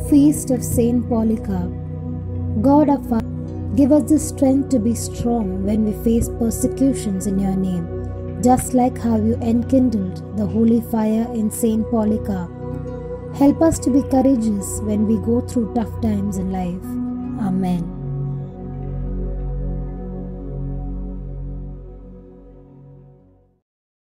feast of Saint Polycarp. God our Father, give us the strength to be strong when we face persecutions in your name, just like how you enkindled the holy fire in Saint Polycarp. Help us to be courageous when we go through tough times in life. Amen.